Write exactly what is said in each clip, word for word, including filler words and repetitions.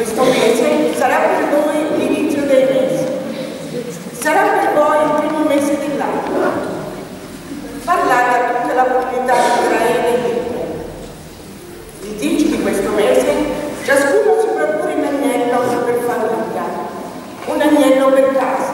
Questo mese sarà per voi l'inizio dei mesi, sarà per voi il primo mese dell'anno. Parlate a tutta la comunità di Israele e di Gli dici di questo mese, ciascuno si procura un agnello per famiglia, un agnello per casa.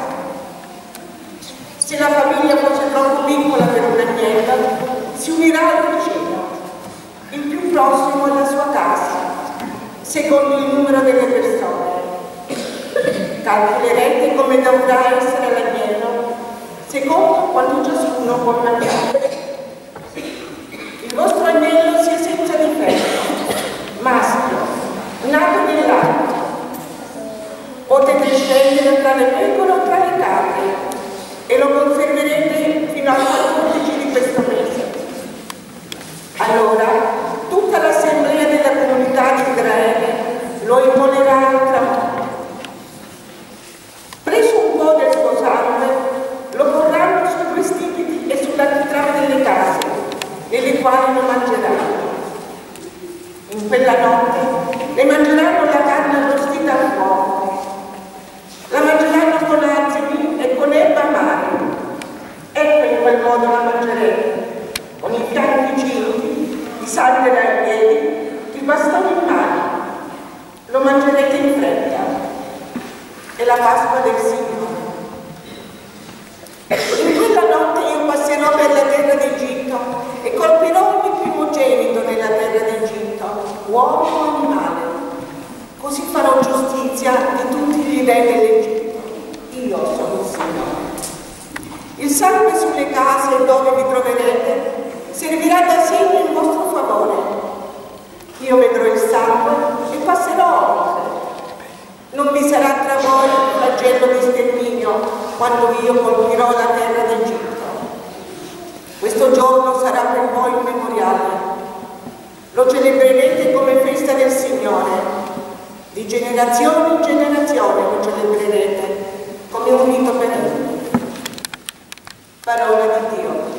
Se la famiglia fosse troppo piccola per un agnello, si unirà al vicino, il più prossimo alla sua casa, secondo il numero delle persone. Calcolerete come dovrà essere l'agnello, secondo quanto ciascuno può mangiare. Il vostro agnello sia senza difetto, maschio, nato nell'alto. Potete scegliere tra le pecore o tra le capre e lo conserverete fino al quattordici di questo mese. Allora, tutta l'assemblea della comunità di Israele lo immolerà al tramonto. Preso un po' del suo sangue, lo porranno sui vestiti e sull'architrave delle case, nelle quali lo mangeranno. In quella notte ne mangeranno la carne arrostita al fuoco, la mangeranno con azimi e con erba amare. Ecco in quel modo la mangerete, con i fianchi cinti, i saldi dai piedi, i bastoni in mano. Lo mangerete in fretta. È la Pasqua del Signore. In quella notte io passerò per la terra d'Egitto e colpirò ogni primogenito nella terra d'Egitto, uomo o animale. Così farò giustizia di tutti gli re dell'Egitto. Io sono il Signore. Il sangue sulle case dove vi troverete servirà da segno in vostro favore. Io vedrò il sangue e passerò oltre. Non vi sarà tra voi il flagello di sterminio quando io colpirò la terra d'Egitto. Questo giorno sarà per voi un memoriale. Lo celebrerete come festa del Signore. Di generazione in generazione lo celebrerete come un rito perenne. Parola di Dio.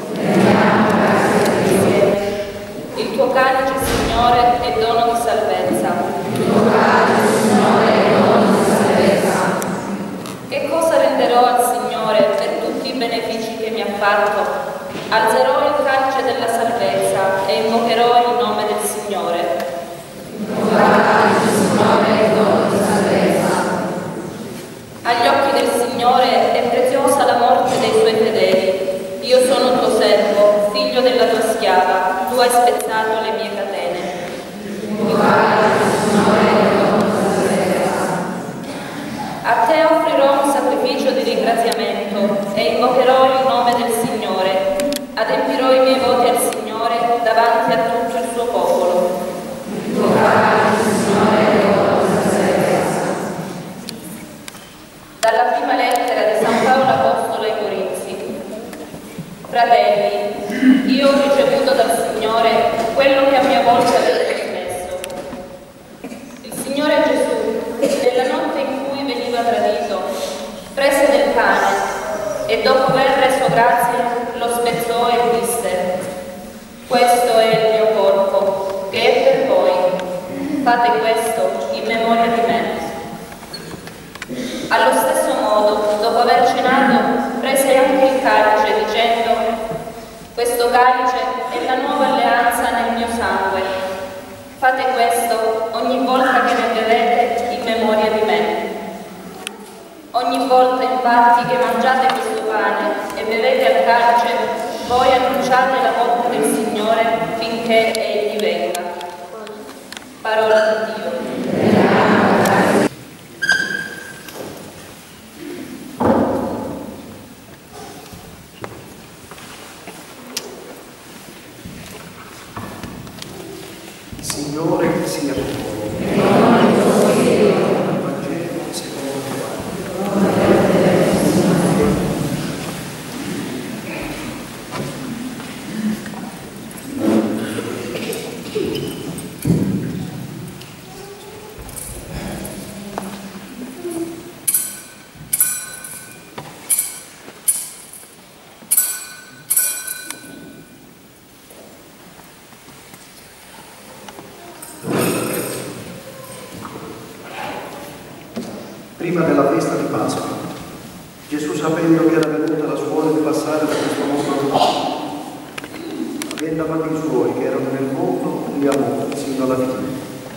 Il tuo calice, Signore, è dono di salvezza. Il tuo calice, Signore, è dono di salvezza. Che cosa renderò al Signore per tutti i benefici che mi ha fatto? Alzerò il calice della salvezza e invocherò il nome del Signore. Il tuo calice, Signore, è dono di salvezza. Agli occhi del Signore è preziosa la morte dei suoi fedeli. Io sono tuo servo, figlio della tua schiava, tu hai spezzato le mie catene. A te offrirò un sacrificio di ringraziamento e invocherò il nome del Signore. Adempirò i miei voti al Signore davanti a tutto il suo popolo. Dalla prima lettera di San Paolo Apostolo ai Corinzi. Fratelli, io ho ricevuto dal Signore quello che a mia volta avete trasmesso. Il Signore Gesù, nella notte in cui veniva tradito, prese del pane e dopo aver reso grazie lo spezzò e disse: questo è il mio corpo, che è per voi. Fate questo in memoria di me. Allo stesso modo, dopo aver cenato, prese anche il calice dicendo: questo calice è la nuova alleanza nel mio sangue. Fate questo ogni volta che ne bevete in memoria di me. Ogni volta infatti che mangiate questo pane e bevete al calice, voi annunciate la morte del Signore finché Egli venga. Parola di Dio. Signore sia con voi. Vangelo secondo Giovanni. prima della festa di Pasqua. Gesù, sapendo che era venuta la sua ora di passare da questo mondo a avendo amato i suoi che erano nel mondo, li amò sino alla fine.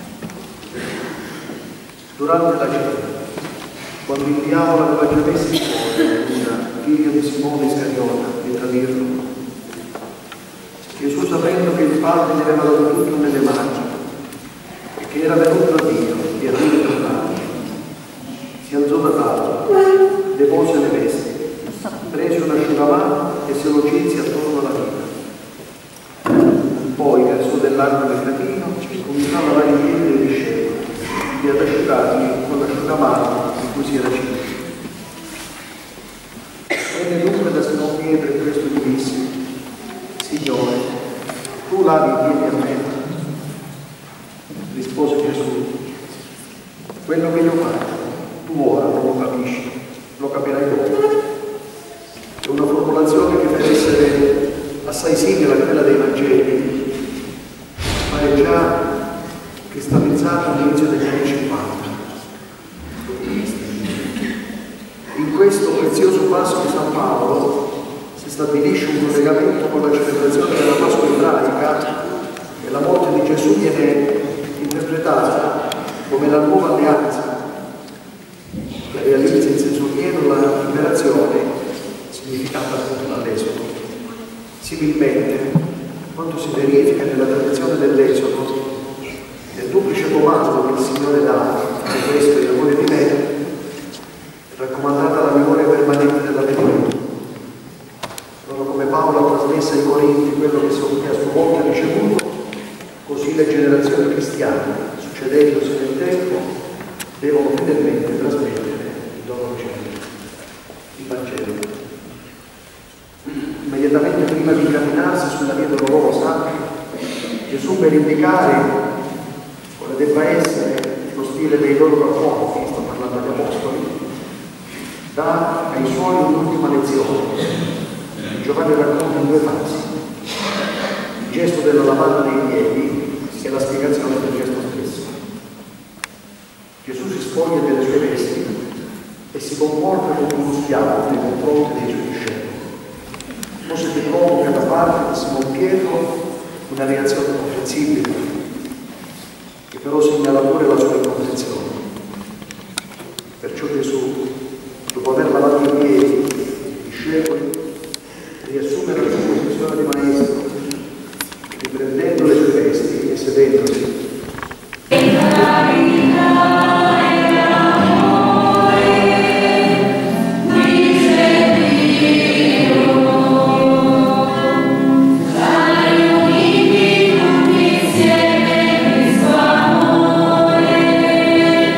Durante la cena, quando il diavolo aveva già messo in cuore Giuda, figlio di Simone Iscariota, di tradirlo, Gesù, sapendo che il Padre gli aveva dato tutto nelle mani e che era venuto da Dio e a Dio tornato, si alzò da tavola, depose le vesti, prese un asciugamano e se lo cinse attorno alla vita. Poi versò dell'acqua nel catino e cominciò a lavare i piedi dei discepoli e ad asciugarli con l'asciugamano in cui si era cinto. Venne dunque da Simon Pietro e questo gli disse: Signore, tu lavi i piedi a me? Rispose Gesù: quello che io faccio, tu ora non lo capisci, lo capirai dopo. È una formulazione che deve essere assai simile a quella dei Vangeli, ma è già cristallizzata all'inizio degli anni cinquanta. In questo prezioso passo di San Paolo si stabilisce un collegamento con la celebrazione della Pasqua ebraica e la morte di Gesù viene interpretata come la nuova alleanza che realizza in senso pieno la liberazione significata appunto dall'Esodo. Similmente, quanto si verifica nella tradizione dell'Esodo, nel duplice comando che il Signore dà a questo e amore di me, è raccomandata la memoria permanente della venuta. Proprio come Paolo ha trasmesso ai Corinti quello che a sua volta ha ricevuto, così le generazioni cristiane, succedendosi nel tempo, devono fedelmente trasmettere il loro ricevuto, il Vangelo. Immediatamente prima di incamminarsi sulla via dolorosa, Gesù, per indicare quale debba essere lo stile dei loro rapporti, sto parlando agli Apostoli, dà ai suoi un'ultima lezione. Giovanni racconta in due fasi: il gesto della lavanda dei piedi e la spiegazione del gesto stesso. Gesù si spoglia delle sue vesti e si comporta come uno schiavo nei confronti dei suoi discepoli. Forse che provoca da parte di Simon Pietro una reazione comprensibile, che però segnala pure la sua incomprensione. Perciò Gesù, dopo aver lavato i piedi ai discepoli, riassume la sua posizione di maestro, riprendendo le sue vesti e sedendosi. Insieme il suo amore.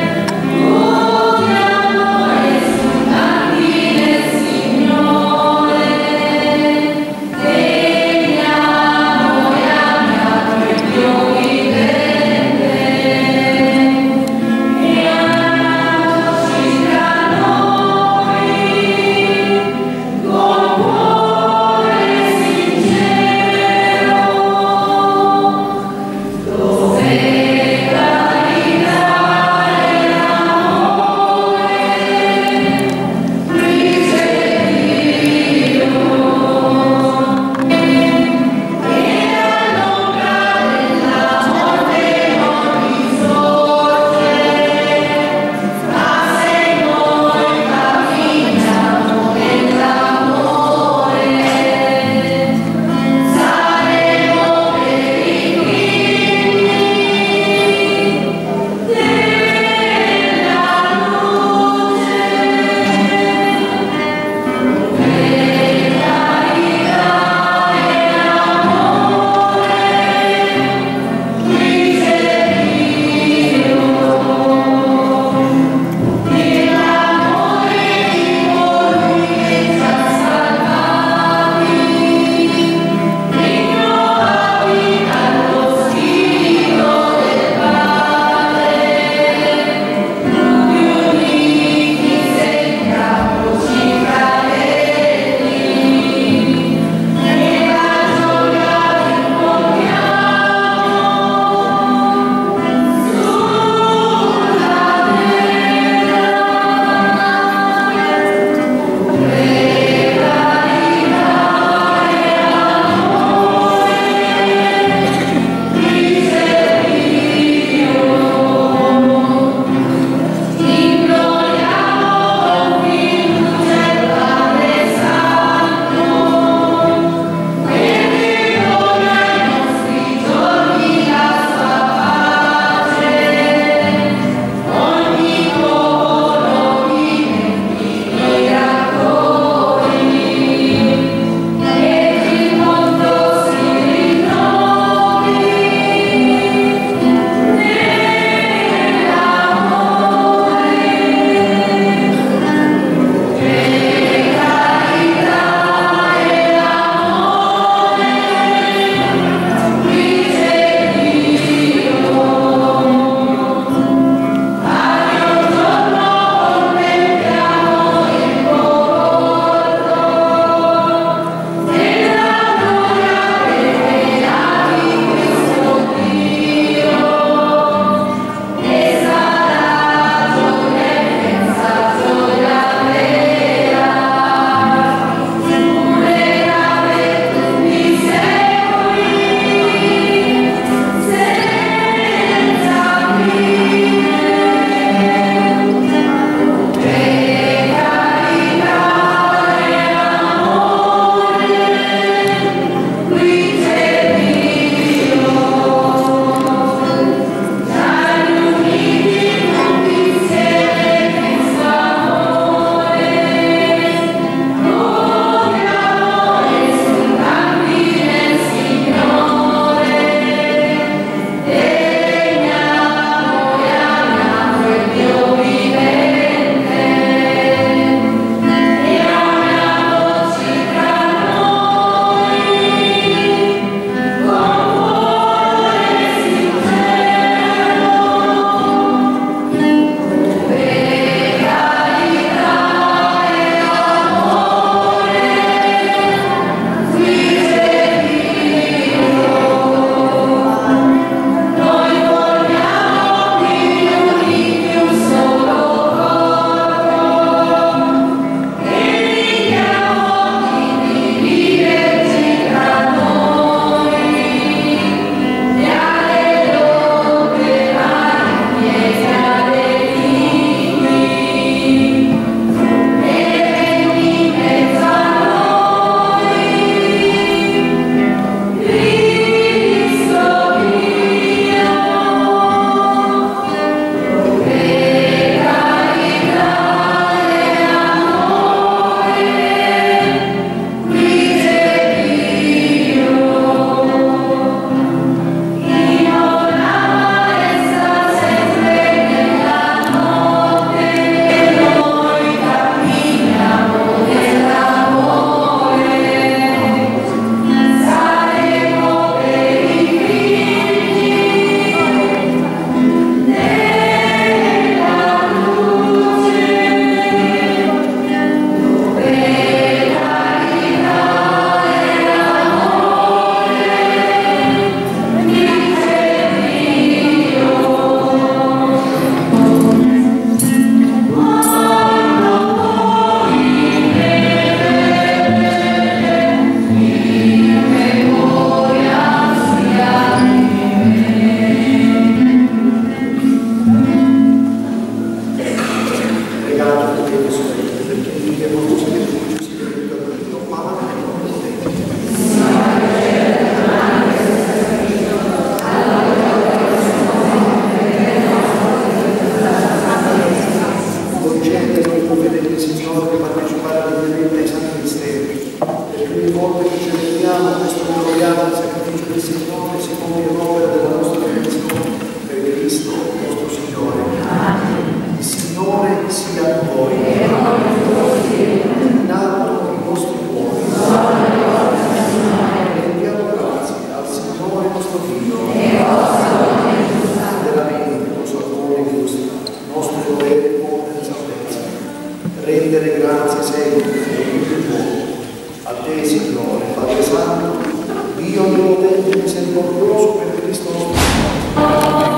nostro dovere come nella salvezza, rendere grazie sempre e in tutto modo a te, Signore, Padre Santo, Dio onnipotente e misericordioso, per Cristo nostro Signore.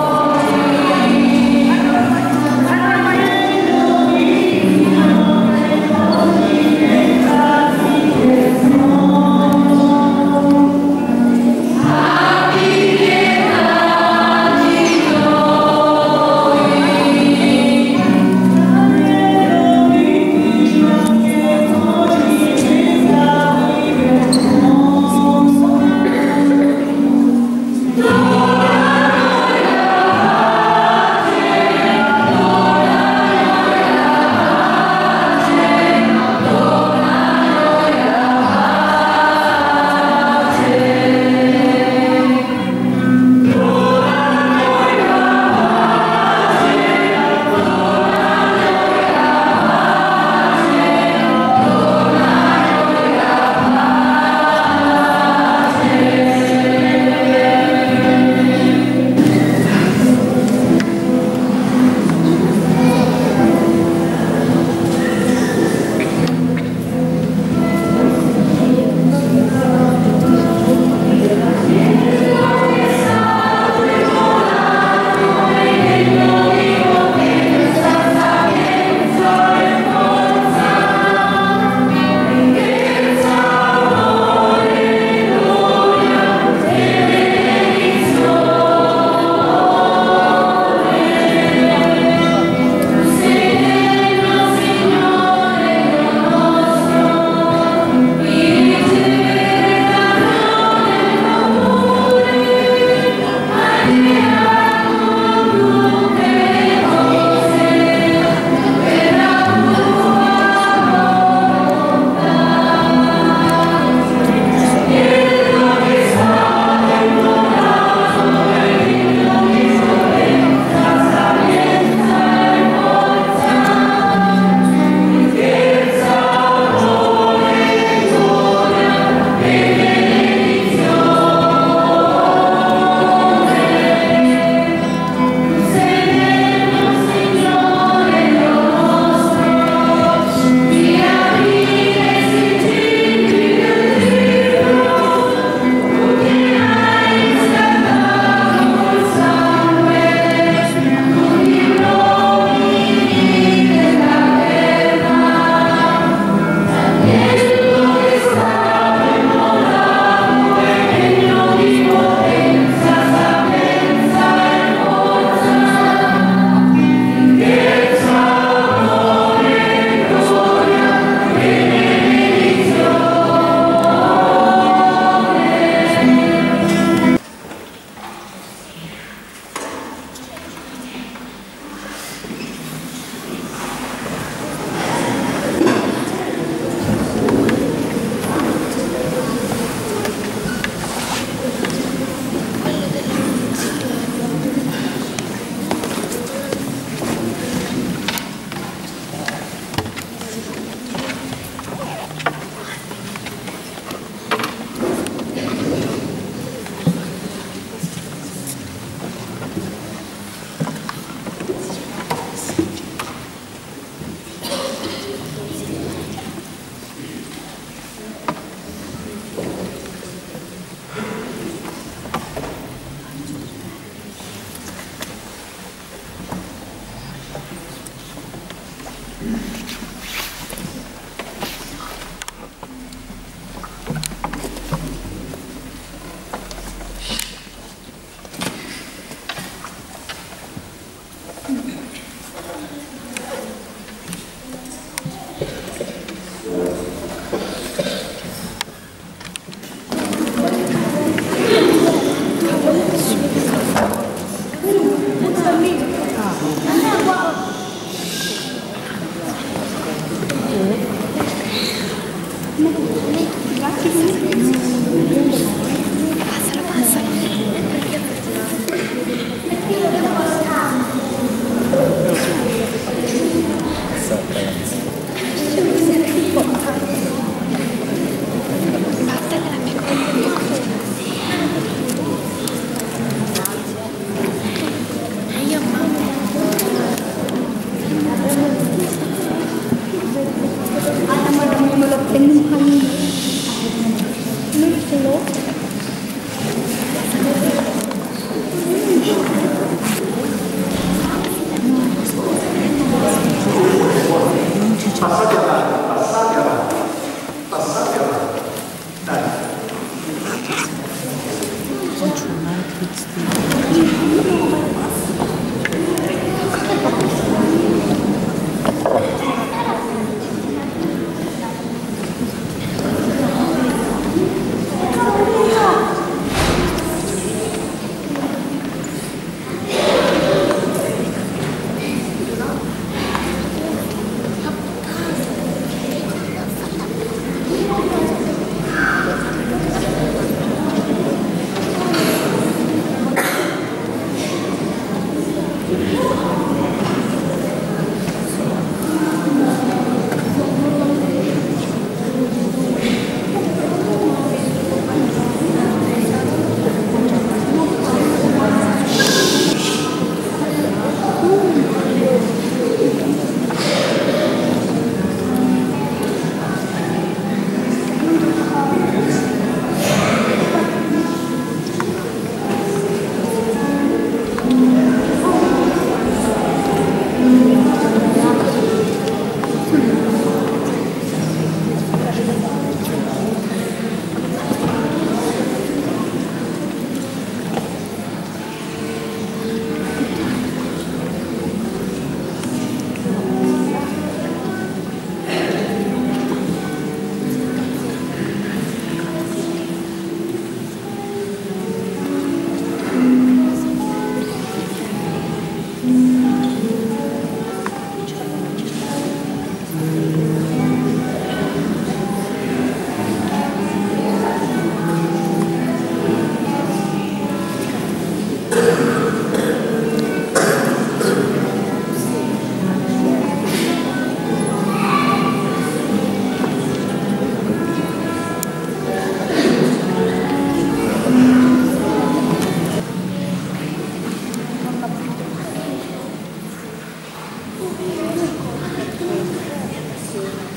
Sì.